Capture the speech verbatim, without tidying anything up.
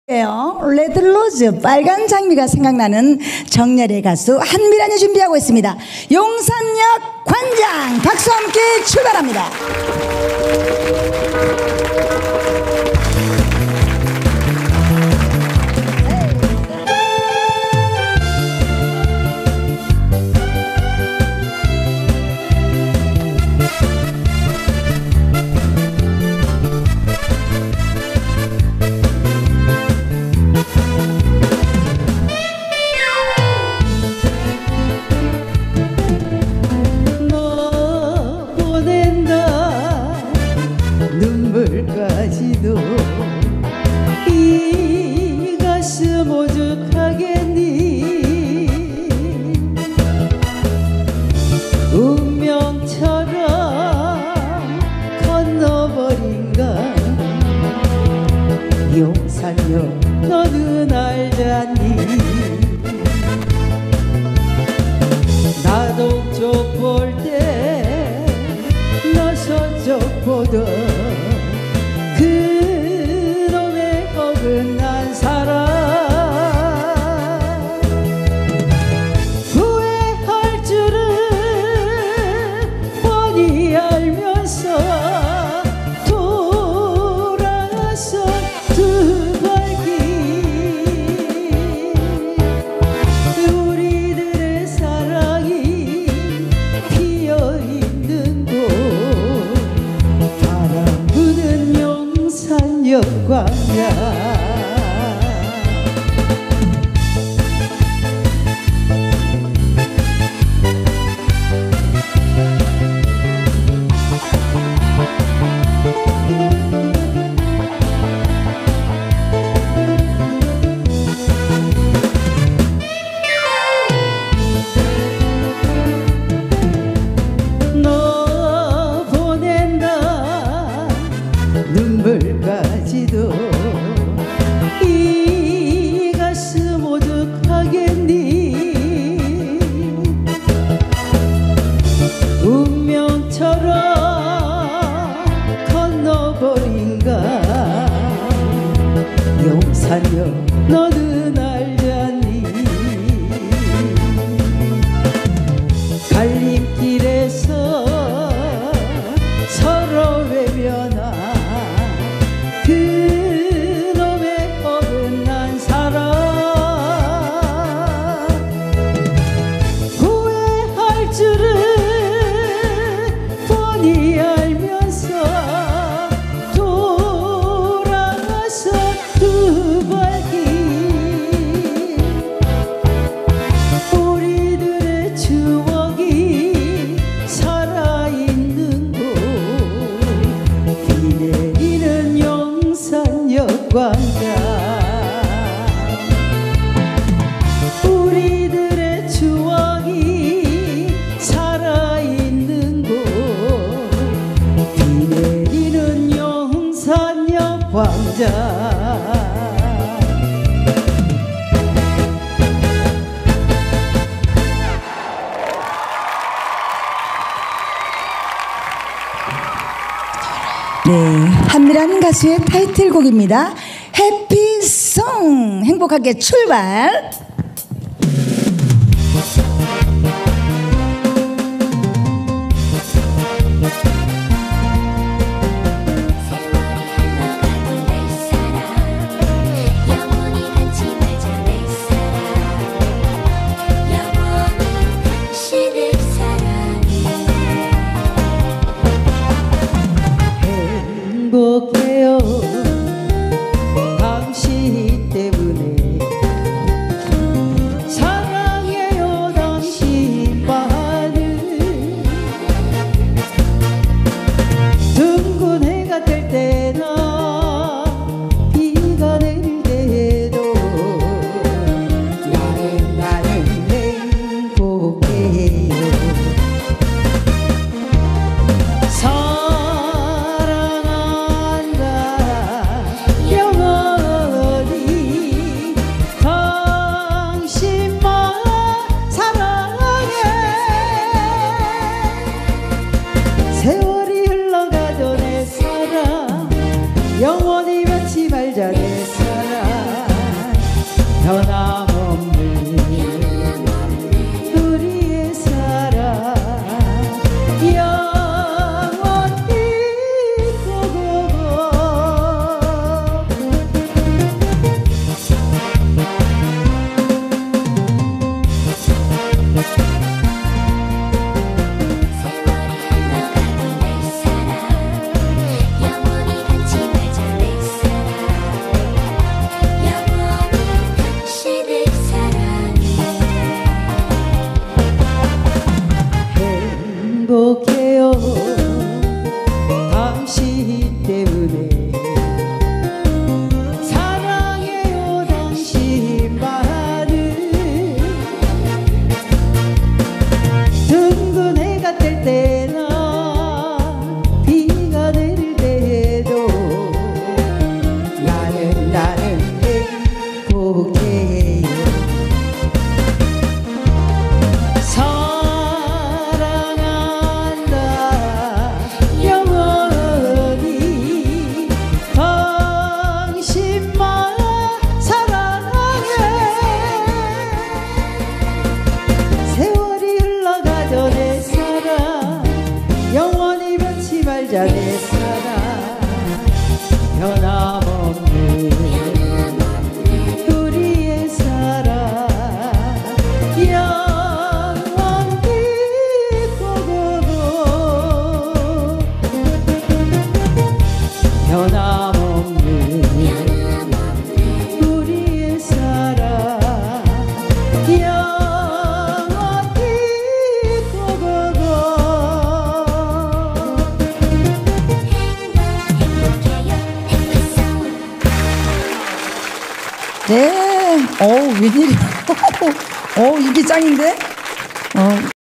레드로즈 빨간 장미가 생각나는 정열의 가수 한미란이 준비하고 있습니다. 용산역 관장 박수와 함께 출발합니다. 눈물까지도 이 가슴 오죽하겠니. 운명처럼 건너버린가. 용산역 너는 알잖니. 나 동쪽 볼 때 너 서쪽 보던 그놈의 어긋난 사랑. 후회할 줄은 뻔히 알면서 돌아서 두 발길. 우리들의 사랑이 피어있는 곳 바람 부는 용산역 광야. 너 보낸다 눈물까지도 이 가슴 오죽하겠니. 운명처럼 건너버린가. 용산역 너는 알잖니. 갈림길에서 서로 외면한 그놈의 어긋난 사랑. 후회할 줄은 뻔히 알면서 돌아서 두 발길. 우리들의 추억이 살아있는 곳 비 내리는 용산역 광장. 우리들의 추억이 살아있는 곳 비 내리는 용산역 광장. 네, 한미란 가수의 타이틀곡입니다. 해피송. 행복하게 출발. 행복해요 당신 때문에. 네. 어우, 웬일이야. 어우, 인기 짱인데? 어.